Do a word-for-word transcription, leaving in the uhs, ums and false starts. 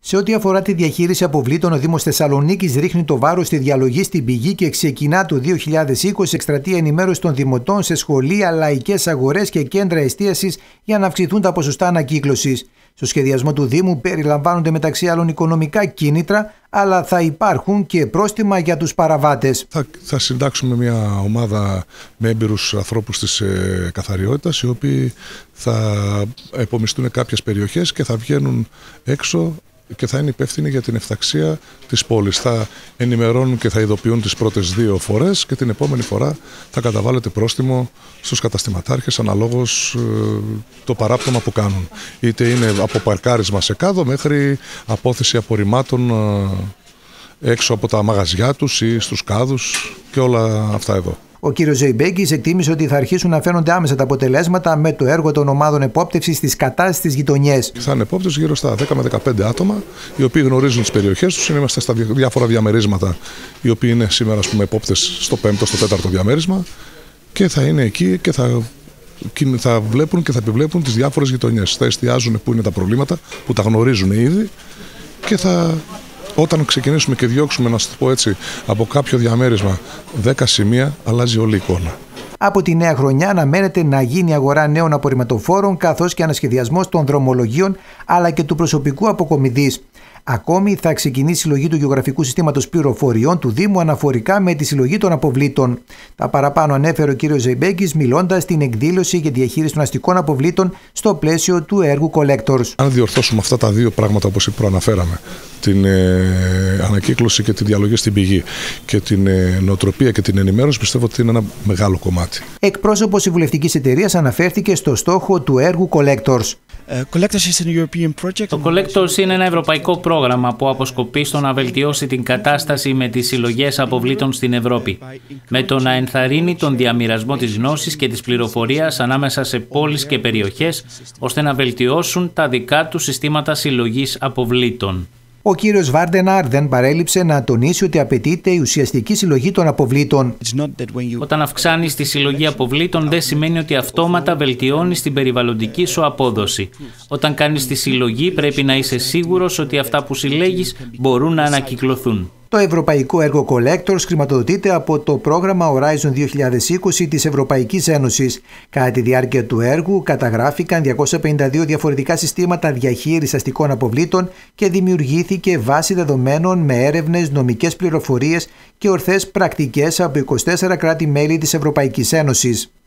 Σε ό,τι αφορά τη διαχείριση αποβλήτων, ο Δήμος Θεσσαλονίκης ρίχνει το βάρος στη διαλογή στην πηγή και ξεκινά το δύο χιλιάδες είκοσι εκστρατεία ενημέρωση των δημοτών σε σχολεία, λαϊκές αγορές και κέντρα εστίασης για να αυξηθούν τα ποσοστά ανακύκλωσης. Στο σχεδιασμό του Δήμου περιλαμβάνονται μεταξύ άλλων οικονομικά κίνητρα, αλλά θα υπάρχουν και πρόστιμα για τους παραβάτες. Θα, θα συντάξουμε μια ομάδα με έμπειρους ανθρώπους της ε, καθαριότητας, οι οποίοι θα επομιστούν κάποιες περιοχές και θα βγαίνουν έξω και θα είναι υπεύθυνοι για την ευταξία της πόλης. Θα ενημερώνουν και θα ειδοποιούν τις πρώτες δύο φορές και την επόμενη φορά θα καταβάλλεται πρόστιμο στους καταστηματάρχες αναλόγως ε, το παράπτωμα που κάνουν. Είτε είναι από παρκάρισμα σε κάδο μέχρι απόθεση απορριμμάτων ε, έξω από τα μαγαζιά τους ή στους κάδους και όλα αυτά εδώ. Ο κ. Ζεϊμπέγκης εκτίμησε ότι θα αρχίσουν να φαίνονται άμεσα τα αποτελέσματα με το έργο των ομάδων επόπτευσης στις κατάστασης στις γειτονιές. Θα είναι επόπτες γύρω στα δέκα με δεκαπέντε άτομα, οι οποίοι γνωρίζουν τις περιοχές τους. Είμαστε στα διάφορα διαμερίσματα, οι οποίοι είναι σήμερα, ας πούμε, επόπτες στο πέμπτο, στο τέταρτο διαμέρισμα, και θα είναι εκεί και θα, θα βλέπουν και θα επιβλέπουν τις διάφορες γειτονιές. Θα εστιάζουν πού είναι τα προβλήματα, που τα γνωρίζουν ήδη, και θα. Όταν ξεκινήσουμε και διώξουμε, να σας το πω έτσι, από κάποιο διαμέρισμα δέκα σημεία, αλλάζει όλη η εικόνα. Από τη νέα χρονιά αναμένεται να γίνει αγορά νέων απορριμματοφόρων, καθώς και ανασχεδιασμός των δρομολογίων αλλά και του προσωπικού αποκομιδής. Ακόμη θα ξεκινήσει η συλλογή του γεωγραφικού συστήματος πληροφοριών του Δήμου αναφορικά με τη συλλογή των αποβλήτων. Τα παραπάνω ανέφερε ο κ. Ζεϊμπέγκης μιλώντας στην εκδήλωση για διαχείριση των αστικών αποβλήτων στο πλαίσιο του έργου Collectors. Αν διορθώσουμε αυτά τα δύο πράγματα, όπως προαναφέραμε, την ε, ανακύκλωση και τη διαλογή στην πηγή και την ε, νοοτροπία και την ενημέρωση, πιστεύω ότι είναι ένα μεγάλο κομμάτι. Εκπρόσωπος συμβουλευτικής εταιρείας αναφέρθηκε στο στόχο του έργου Collectors. Το Collectors είναι ένα ευρωπαϊκό πρόγραμμα που αποσκοπεί στο να βελτιώσει την κατάσταση με τις συλλογές αποβλήτων στην Ευρώπη, με το να ενθαρρύνει τον διαμοιρασμό της γνώσης και της πληροφορίας ανάμεσα σε πόλεις και περιοχές, ώστε να βελτιώσουν τα δικά τους συστήματα συλλογής αποβλήτων. Ο κύριος Βάρντεναρ δεν παρέλειψε να τονίσει ότι απαιτείται η ουσιαστική συλλογή των αποβλήτων. Όταν αυξάνεις τη συλλογή αποβλήτων, δεν σημαίνει ότι αυτόματα βελτιώνεις την περιβαλλοντική σου απόδοση. Όταν κάνεις τη συλλογή, πρέπει να είσαι σίγουρος ότι αυτά που συλλέγεις μπορούν να ανακυκλωθούν. Το ευρωπαϊκό έργο Collectors χρηματοδοτείται από το πρόγραμμα Horizon δύο χιλιάδες είκοσι της Ευρωπαϊκής Ένωσης. Κατά τη διάρκεια του έργου καταγράφηκαν διακόσια πενήντα δύο διαφορετικά συστήματα διαχείρισης αστικών αποβλήτων και δημιουργήθηκε βάση δεδομένων με έρευνες, νομικές πληροφορίες και ορθές πρακτικές από είκοσι τέσσερα κράτη-μέλη της Ευρωπαϊκής Ένωσης.